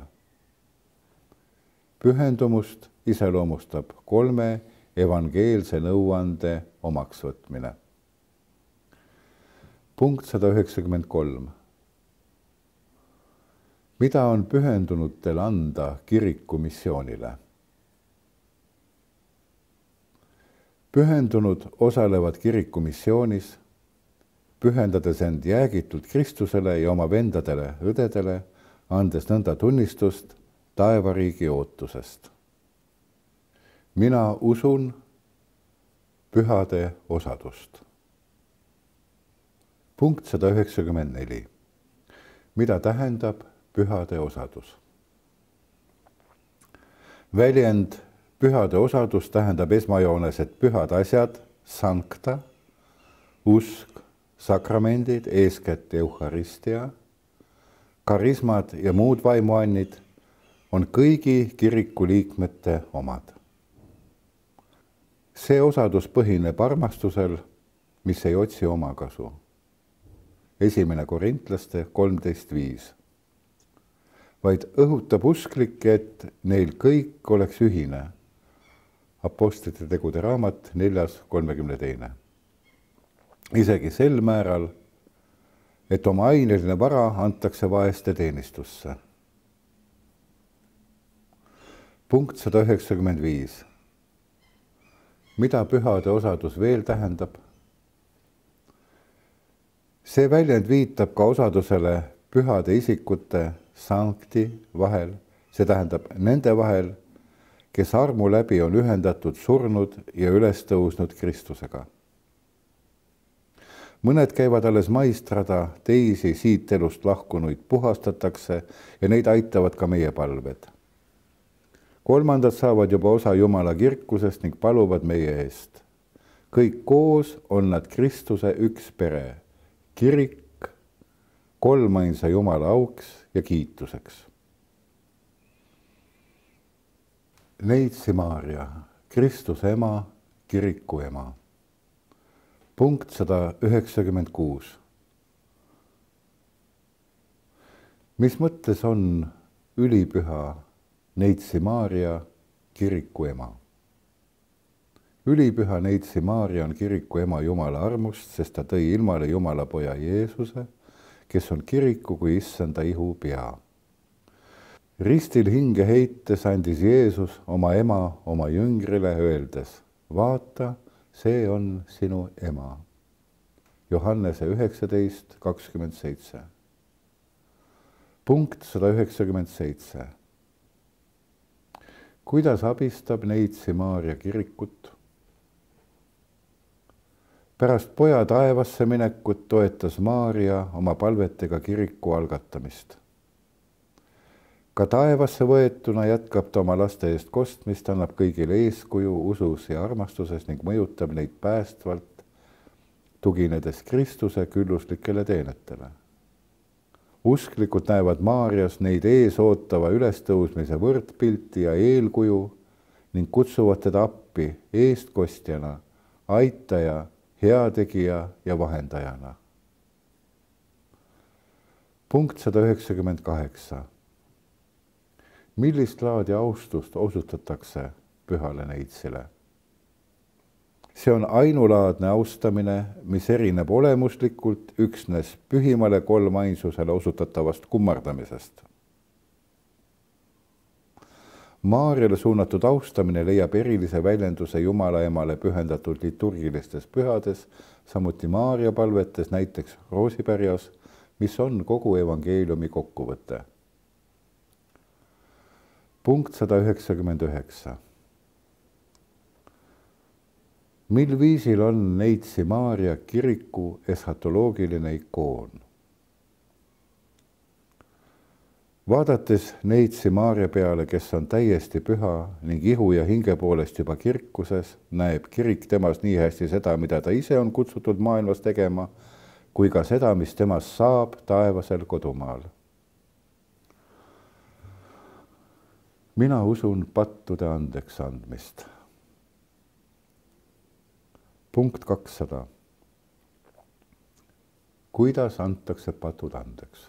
Pühendumust iseloomustab kolme evangeelse nõuande omaksvõtmine. Punkt sada üheksakümmend kolm. Mida on pühendunutel anda kiriku missioonile? Pühendunud osalevad kiriku missioonis, pühendades end jäägitult Kristusele ja oma vendadele, õdedele, andes nõnda tunnistust taevariigi ootusest. Mina usun pühade osadust. Punkt sada üheksakümmend neli. Mida tähendab pühade osadus? Väljend pühade osadus tähendab esmajoones, et pühad asjad, sankta, usk, sakramendid, eeskätt eucharistia, karismad ja muud vaimuannid on kõigi kiriku liikmete omad. See osadus põhineb armastusel, mis ei otsi omakasu. Esimene Korintlaste kolmteist viis. Vaid õhutab usklikke, et neil kõik oleks ühine. Apostlite tegude raamat neljas kolmekümne teine. Isegi sel määral, et oma aineline vara antakse vaeste teenistusse. Punkt sada üheksakümmend viis. Mida pühade osadus veel tähendab? See väljend viitab ka osadusele pühade isikute sankti vahel, see tähendab nende vahel, kes armu läbi on ühendatud surnud ja üles tõusnud Kristusega. Mõned käivad alles maistrada, teisi siit elust lahkunuid puhastatakse ja neid aitavad ka meie palved. Kolmandad saavad juba osa Jumala kirkusest ning paluvad meie eest. Kõik koos on nad Kristuse üks pere, kirik, kolmainsa Jumala auks ja kiituseks. Neitsi Maarja, Kristuse ema, kiriku ema. Punkt sada üheksakümmend kuus. Mis mõttes on ülipüha Neitsi Maarja, kiriku ema? Ülipüha Neitsi Maarja on kiriku ema Jumala armust, sest ta tõi ilmale Jumala poja Jeesuse, kes on kiriku kui issanda ihu pea. Ristil hinge heites andis Jeesus oma ema oma jüngrile öeldes, vaata, see on sinu ema. Johannese üheksateist kakskümmend seitse. Punkt sada üheksakümmend seitse. Kuidas abistab Neitsi Maarja kirikut? Pärast poja taevasse minekut toetas Maarja oma palvetega kiriku algatamist. Ka taevasse võetuna jätkab ta oma laste eest kostmist, annab kõigile eeskuju usus ja armastuses ning mõjutab neid päästvalt, tuginedes Kristuse külluslikele teenetele. Usklikud näevad Maarjas neid ees ootava ülestõusmise võrdpilti ja eelkuju ning kutsuvad teda appi eestkostjana, aitaja, heategija ja vahendajana. Punkt sada üheksakümmend kaheksa. Millist laadi austust osutatakse pühale Neitsile? See on ainulaadne austamine, mis erineb olemuslikult üksnes pühimale kolmainsusele osutatavast kummardamisest. Maarjale suunatud austamine leiab erilise väljenduse Jumala emale pühendatud liturgilistes pühades, samuti Maarja palvetes, näiteks Roosipärjas, mis on kogu evangeeliumi kokkuvõte. Punkt sada üheksakümmend üheksa. Mil viisil on Neitsi Maarja kiriku eschatoloogiline ikoon? vaadates neitsi Maarja peale, kes on täiesti püha ning ihu ja hinge poolest juba kirkuses, näeb kirik temas nii hästi seda, mida ta ise on kutsutud maailmas tegema, kui ka seda, mis temast saab taevasel kodumaal. mina usun pattude andeks andmist. punkt kakssada. kuidas antakse patud andeks?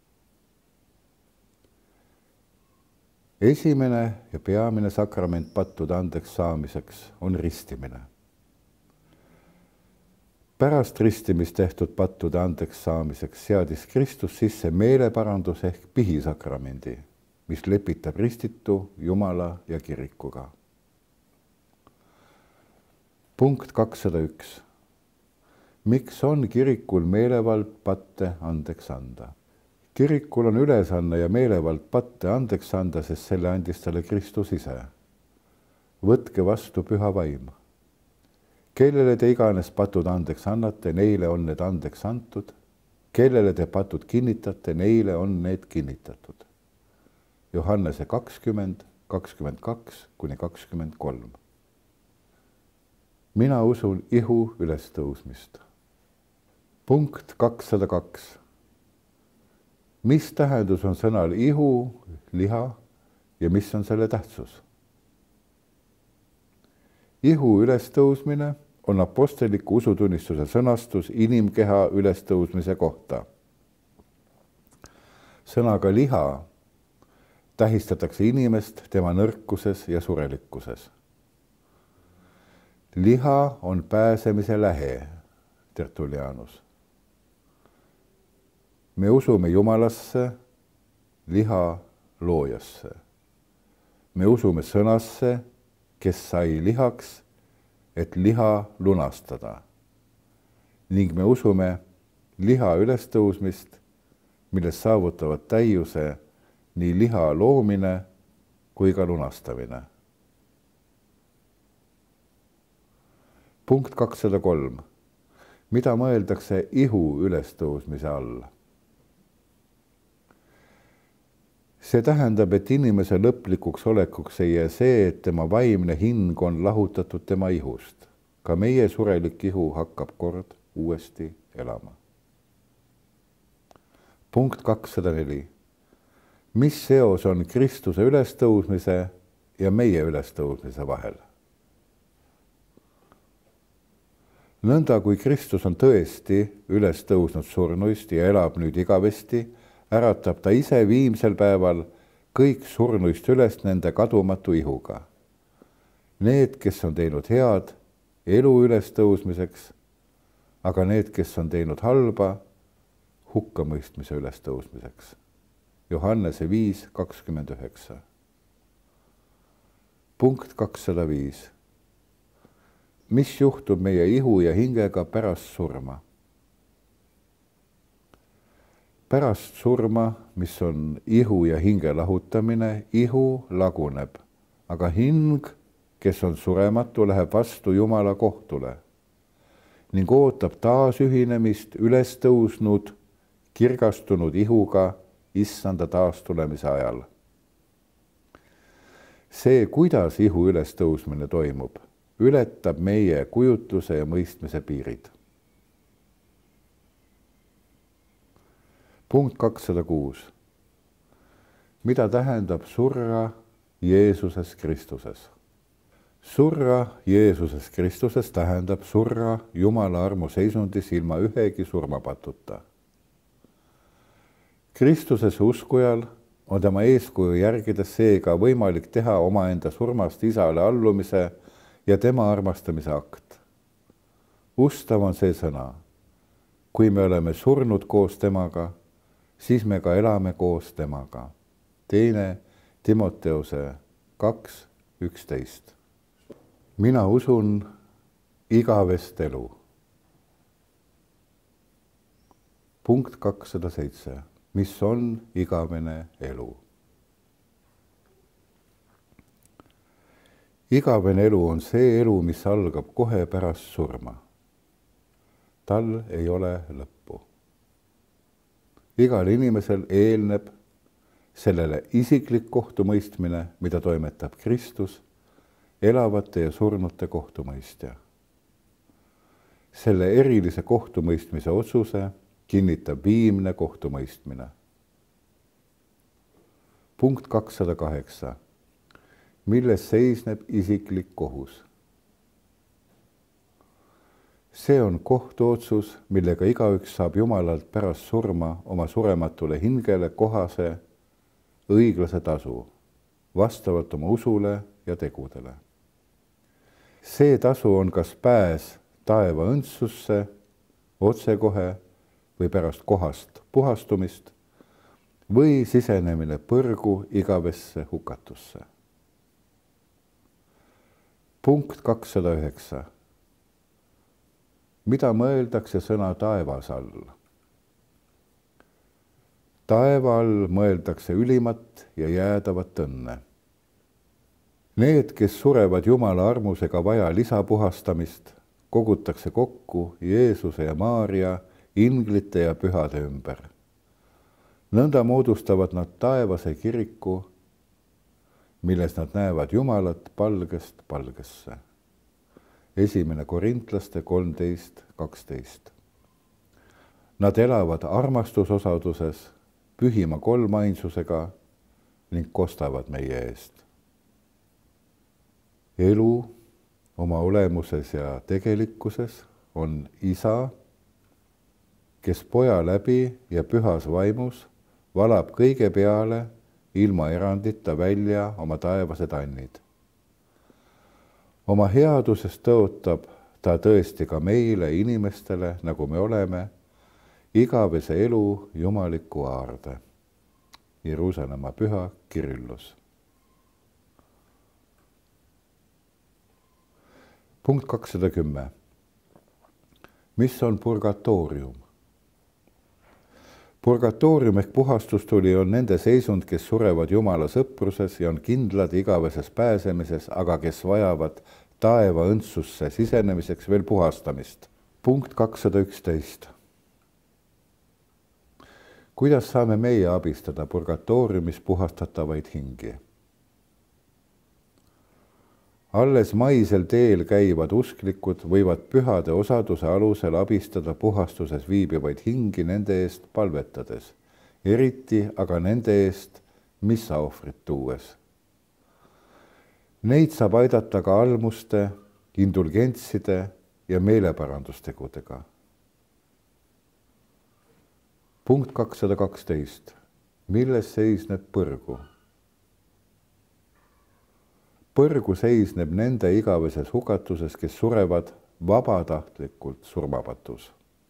esimene ja peamine sakrament pattude andeks saamiseks on ristimine. pärast ristimist tehtud pattude andeks saamiseks seadis Kristus sisse meeleparandus ehk pihisakramendi, mis lepitab ristitu Jumala ja kirikuga. punkt kakssada üks. miks on kirikul meelevald patte andeks anda? kirikul on ülesanne ja meelevald patte andeks anda, sest selle andis talle Kristus ise. võtke vastu püha vaim. kellele te iganes patud andeks annate, neile on need andeks antud. kellele te patud kinnitate, neile on need kinnitatud. Johannese kakskümmend, kakskümmend kaks kuni kakskümmend kolm. mina usun ihu ülestõusmist. punkt kakssada kaks. mis tähendus on sõnal ihu, liha ja mis on selle tähtsus? ihu ülestõusmine on apostliku usutunnistuse sõnastus inimkeha ülestõusmise kohta. sõnaga liha tähistatakse inimest tema nõrkuses ja surelikkuses. liha on pääsemise lähe, Tertullianus. me usume Jumalasse, liha loojasse. me usume sõnasse, kes sai lihaks, et liha lunastada. ning me usume liha ülestõusmist, millest saavutavad täiuse nii liha loomine kui ka lunastamine. punkt kakssada kolm. mida mõeldakse ihu ülestõusmise all? see tähendab, et inimese lõplikuks olekuks ei jää see, et tema vaimne hing on lahutatud tema ihust. ka meie surelik ihu hakkab kord uuesti elama. punkt kakssada neli. mis seos on Kristuse ülestõusmise ja meie ülestõusmise vahel? nõnda kui Kristus on tõesti üles tõusnud surnuist ja elab nüüd igavesti, äratab ta ise viimsel päeval kõik surnuist üles nende kadumatu ihuga. Need, kes on teinud head elu ülestõusmiseks, aga need, kes on teinud halba hukkamõistmise ülestõusmiseks. Johannese viis kakskümmend üheksa. punkt kakssada viis. mis juhtub meie ihu ja hingega pärast surma? pärast surma, mis on ihu ja hinge lahutamine, ihu laguneb, aga hing, kes on surematu, läheb vastu Jumala kohtule ning ootab taasühinemist üles tõusnud, kirgastunud ihuga issanda taastulemise ajal. see, kuidas ihu ülestõusmine toimub, ületab meie kujutluse ja mõistmise piirid. punkt kakssada kuus. mida tähendab surra Jeesuses Kristuses? surra Jeesuses Kristuses tähendab surra Jumala armu seisundis ilma ühegi surmapatuta. Kristuse uskujal on tema eeskuju järgides seega võimalik teha omaenda surmast isale allumise ja tema armastamise akt. Ustav on see sõna. Kui me oleme surnud koos temaga, siis me ka elame koos temaga. Teine Timoteuse kaks üksteist. mina usun igavest elu. punkt kakssada seitse. mis on igavene elu? igavene elu on see elu, mis algab kohe pärast surma. tal ei ole lõppu. igal inimesel eelneb sellele isiklik kohtumõistmine, mida toimetab Kristus, elavate ja surnute kohtumõistja. Selle erilise kohtumõistmise otsuse kinnitab viimne kohtumõistmine. Punkt kakssada kaheksa. Milles seisneb isiklik kohus? See on kohtuotsus, millega igaüks saab Jumalalt pärast surma oma surematule hingele kohase õiglase tasu, vastavalt oma usule ja tegudele. See tasu on kas pääs taeva õndsusse, otsekohe või pärast kohast puhastumist või sisenemine põrgu igavesse hukatusse. Punkt kakssada üheksa. Mida mõeldakse sõna taevas all? Taeva all mõeldakse ülimat ja jäädavat õnne. Need, kes surevad Jumala armusega vaja lisapuhastamist, kogutakse kokku Jeesuse ja Maaria, inglite ja pühade ümber. Nõnda moodustavad nad taevase kiriku, milles nad näevad Jumalat palgest palgesse. Esimene Korintlaste kolmteist kaksteist. Nad elavad armastusosaduses, pühima kolmainsusega ning kostavad meie eest. Elu oma olemuses ja tegelikkuses on Isa, kes poja läbi ja pühas vaimus valab kõige peale ilma erandita välja oma taevased annid. Oma headusest tõotab ta tõesti ka meile, inimestele, nagu me oleme, igavese elu jumaliku aarde. Jeruusalemma püha Kirillus. Punkt kakssada kümme. Mis on purgatoorium? Purgatoorium ehk puhastustuli on nende seisund, kes surevad Jumala sõpruses ja on kindlad igaveses pääsemises, aga kes vajavad taeva õndsusse sisenemiseks veel puhastamist. Punkt kakssada üksteist. Kuidas saame meie abistada purgatooriumis puhastatavaid hingi? Alles maisel teel käivad usklikud võivad pühade osaduse alusel abistada puhastuses viibivaid hingi nende eest palvetades, eriti aga nende eest missaohvrit tuues. Neid saab aidata ka almuste, indulgentside ja meeleparandustegudega. Punkt kakssada kaksteist. Milles seisneb põrgu? Põrgu seisneb nende igaveses hukatuses, kes surevad vabatahtlikult surmapatus.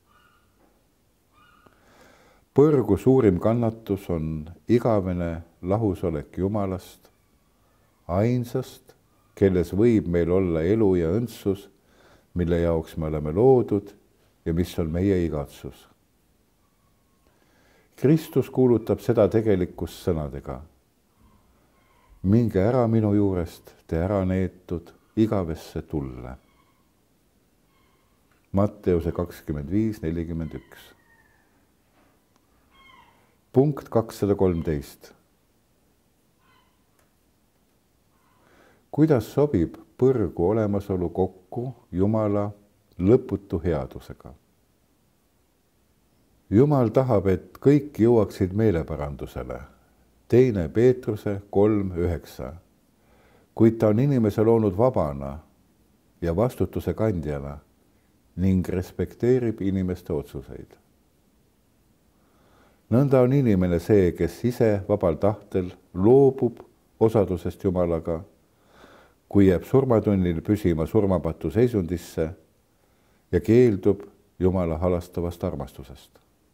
Põrgu suurim kannatus on igavene lahusolek Jumalast, ainsast, kelles võib meil olla elu ja õndsus, mille jaoks me oleme loodud ja mis on meie igatsus. Kristus kuulutab seda tegelikkust sõnadega. Minge ära minu juurest, te ära neetud igavesse tulle. Matteuse kakskümmend viis nelikümmend üks. Punkt kakssada kolmteist. Kuidas sobib põrgu olemasolu kokku Jumala lõputu headusega? Jumal tahab, et kõik jõuaksid meeleparandusele. Teine Peetruse kolm üheksa. Kuid ta on inimese loonud vabana ja vastutuse kandjana ning respekteerib inimeste otsuseid. Nõnda on inimene see, kes ise vabal tahtel loobub osadusest Jumalaga, kui jääb surmatunnil püsima surmapatu seisundisse ja keeldub Jumala halastavast armastusest.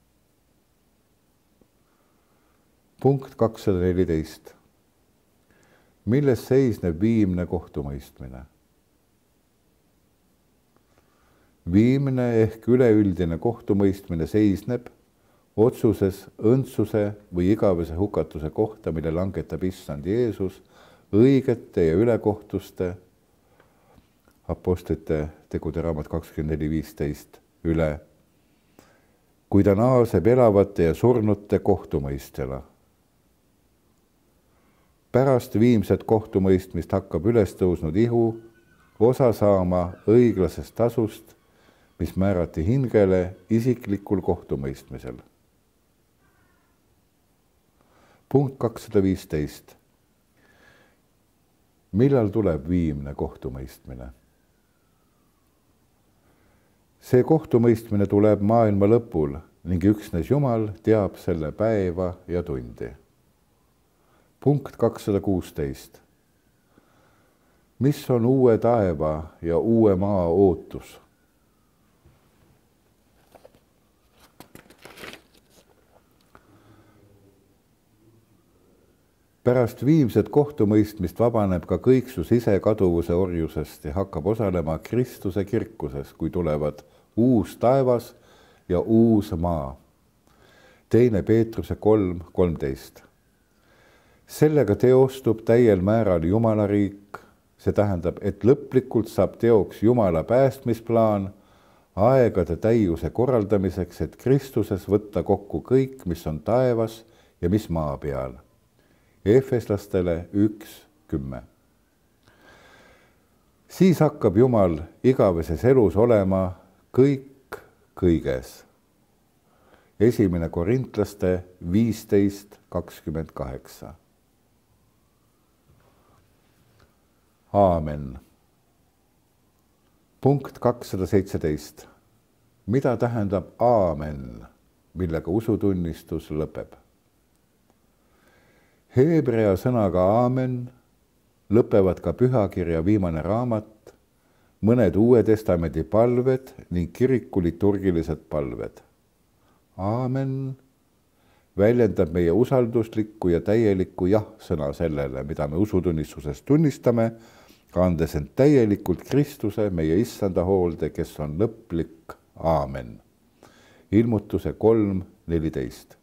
Punkt kakssada neliteist. Milles seisneb viimne kohtumõistmine? Viimne ehk üleüldine kohtumõistmine seisneb otsuses õndsuse või igavese hukatuse kohta, mille langetab Issand Jeesus õigete ja ülekohtuste, apostlite tegude raamat kakskümmend neli viisteist üle, kui ta naaseb elavate ja surnute kohtumõistjala. pärast viimset kohtumõistmist hakkab üles tõusnud ihu osa saama õiglasest tasust, mis määrati hingele isiklikul kohtumõistmisel. Punkt kakssada viisteist. Millal tuleb viimne kohtumõistmine? See kohtumõistmine tuleb maailma lõpul ning üksnes Jumal teab selle päeva ja tundi. Punkt kakssada kuusteist. Mis on uue taeva ja uue maa ootus? Pärast viimset kohtumõistmist vabaneb ka kõiksus ise kaduvuse orjusest ja hakkab osalema Kristuse kirkuses, kui tulevad uus taevas ja uus maa. Teine Peetruse kolm kolmteist. Sellega teostub täiel määral Jumala riik, see tähendab, et lõplikult saab teoks Jumala päästmisplaan aegade täiuse korraldamiseks, et Kristuses võtta kokku kõik, mis on taevas ja mis maa peal. Efeslastele üks kümme. Siis hakkab Jumal igaveses elus olema kõik kõiges. Esimene Korintlaste viisteist kakskümmend kaheksa. Aamen. Punkt kakssada seitseteist. Mida tähendab aamen, millega usutunnistus lõpeb? Heebrea sõnaga aamen lõpevad ka pühakirja viimane raamat, mõned Uue Testamendi palved ning kiriku liturgilised palved. Aamen väljendab meie usalduslikku ja täielikku jah-sõna sellele, mida me usutunnistuses tunnistame, andes end täielikult Kristuse, meie issanda hoolde, kes on lõplik aamen. Ilmutuse kolm neliteist.